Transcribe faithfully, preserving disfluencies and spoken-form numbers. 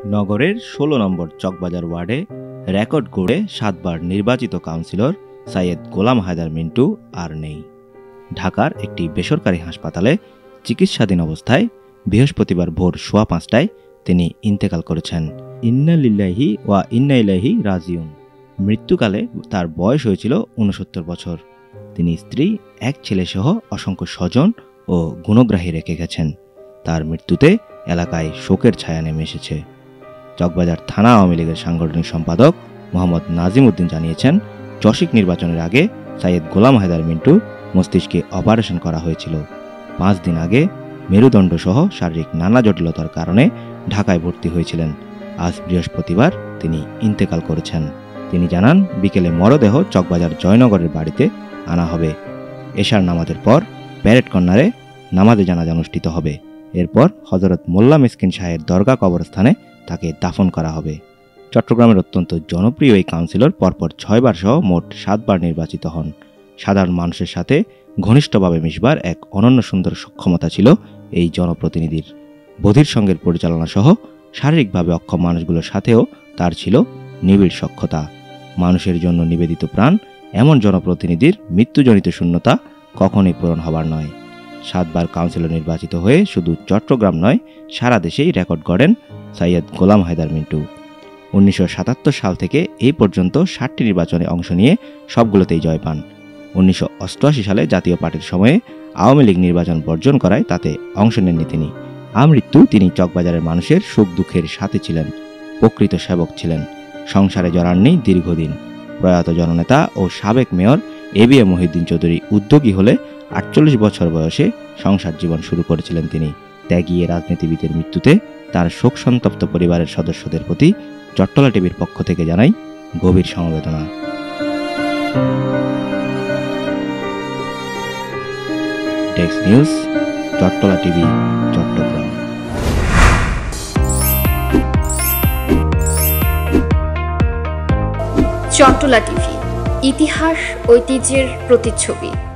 নগরের ষোলো নম্বর চকবাজার ওয়ার্ডে রেকর্ড গড়ে সাতবার নির্বাচিত কাউন্সিলর সৈয়দ গোলাম হায়দার মিন্টু আর নেই। ঢাকার একটি বেসরকারি হাসপাতালে চিকিৎসাধীন অবস্থায় বৃহস্পতিবার ভোর সোয়া পাঁচটায় তিনি ইন্তেকাল করেছেন। ইন্না লিল্লাহি ওয়া ইন্না ইলাইহি রাজিউন। মৃত্যুকালে তার বয়স হয়েছিল ঊনসত্তর বছর। তিনি স্ত্রী, এক ছেলেসহ অসংখ্য স্বজন ও গুণগ্রাহী রেখে গেছেন। তার মৃত্যুতে এলাকায় শোকের ছায়া নেমে এসেছে। চকবাজার থানা আওয়ামী লীগের সাংগঠনিক সম্পাদক মোহাম্মদ নাজিম উদ্দিন জানিয়েছেন, চসিক নির্বাচনের আগে সৈয়দ গোলাম হায়দার মিন্টু মস্তিষ্কে অপারেশন করা হয়েছিল। পাঁচ দিন আগে মেরুদণ্ড সহ শারীরিক নানা জটিলতার কারণে ঢাকায় ভর্তি হয়েছিলেন। আজ বৃহস্পতিবার তিনি ইন্তেকাল করেছেন। তিনি জানান, বিকেলে মরদেহ চকবাজার জয়নগরের বাড়িতে আনা হবে। এশার নামাজের পর প্যারেড কর্নারে নামাজে জানাজা অনুষ্ঠিত হবে। এরপর হযরত মোল্লা মিসকিন শাহের দরগা কবরস্থানে তাকে দাফন করা হবে। চট্টগ্রামের অত্যন্ত জনপ্রিয় এই কাউন্সিলর পরপর ছয়বার সহ মোট সাতবার নির্বাচিত হন। সাধারণ মানুষের সাথে ঘনিষ্ঠভাবে মিশবার এক অনন্য সুন্দর সক্ষমতা ছিল এই জনপ্রতিনিধির। বধির সঙ্গের পরিচালনা সহ শারীরিকভাবে অক্ষম মানুষগুলোর সাথেও তার ছিল নিবিড় সখ্যতা। মানুষের জন্য নিবেদিত প্রাণ এমন জনপ্রতিনিধির মৃত্যুজনিত শূন্যতা কখনোই পূরণ হবার নয়। সাতবার কাউন্সিলর নির্বাচিত হয়ে শুধু চট্টগ্রাম নয়, সারা দেশেই রেকর্ড গড়েন সৈয়দ গোলাম হায়দার মিন্টু। উনিশশো সাতাত্তর সাল থেকে এই পর্যন্ত ষাটটি নির্বাচনে অংশ নিয়ে সবগুলোতেই জয় পান। উনিশশো অষ্টআশি সালে জাতীয় পার্টির সময়ে আওয়ামী লীগ নির্বাচন বর্জন করায় তাতে অংশ নেননি তিনি। আমৃত্যু তিনি চকবাজারের মানুষের সুখ দুঃখের সাথে ছিলেন, প্রকৃত সেবক ছিলেন। সংসারে জড়াননি দীর্ঘদিন। প্রয়াত জননেতা ও সাবেক mayor A B M Mohiuddin Chowdhury উদ্যোগী হলে আটচল্লিশ বছর বয়সে সংসার জীবন শুরু করেছিলেন তিনি। ত্যাগী রাজনীতিবিদের মৃত্যুতে তার শোক সন্তপ্ত পরিবারের সদস্যদের প্রতি চট্টলা টিভির পক্ষ থেকে জানাই গভীর সমবেদনা। Desk news, Chattala TV, Chattogram. Chattala TV, ইতিহাস ঐতিহ্যের প্রতিচ্ছবি।